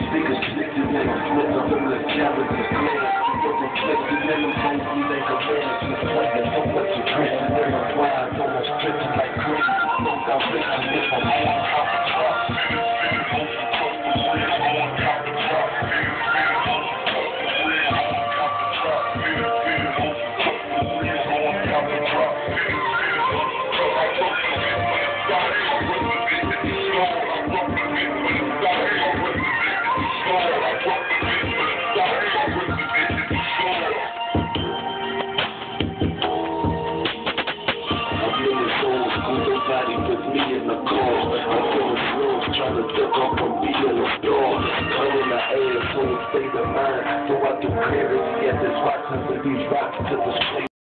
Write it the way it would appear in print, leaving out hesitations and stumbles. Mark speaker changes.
Speaker 1: Niggas snitching and flipping from the challenge is clear. But reflecting in them hoes, we make a management plan. So much aggression in the wild, almost stretching like crazy. No direction if I'm on top of top. Nobody with me in the car. I'm feeling slow, trying to duck off from being a star. Coming the ass, so it stay the mind. So I do clarity at this rock, and these rocks to the street.